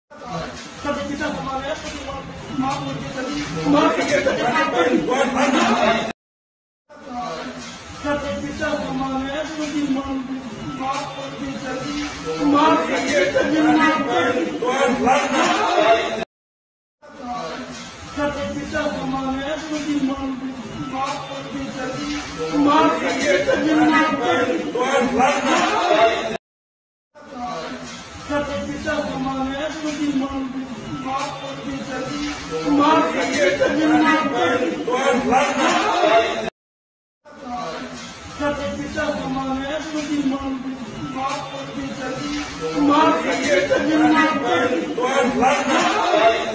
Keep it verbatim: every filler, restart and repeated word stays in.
Sub-Inspector हमारे माफ करके चली माफ करके चली Sub-Inspector हमारे मुझे माफ करके चली माफ करके चली Sub-Inspector हमारे मुझे माफ करके चली माफ करके चली Sub-Inspector हमारे मुझे माफ करके चली माफ करके चली Sub-Inspector हमारे मुझे माफ करके चली माफ करके चली